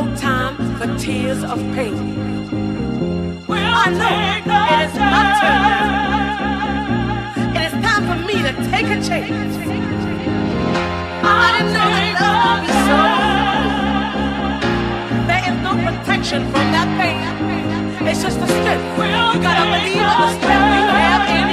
no time for tears of pain. I know it is my turn. It is time for me to take a chance. I didn't know that love would be so. There is no protection from that pain. It's just a strength. You gotta believe in the strength we have in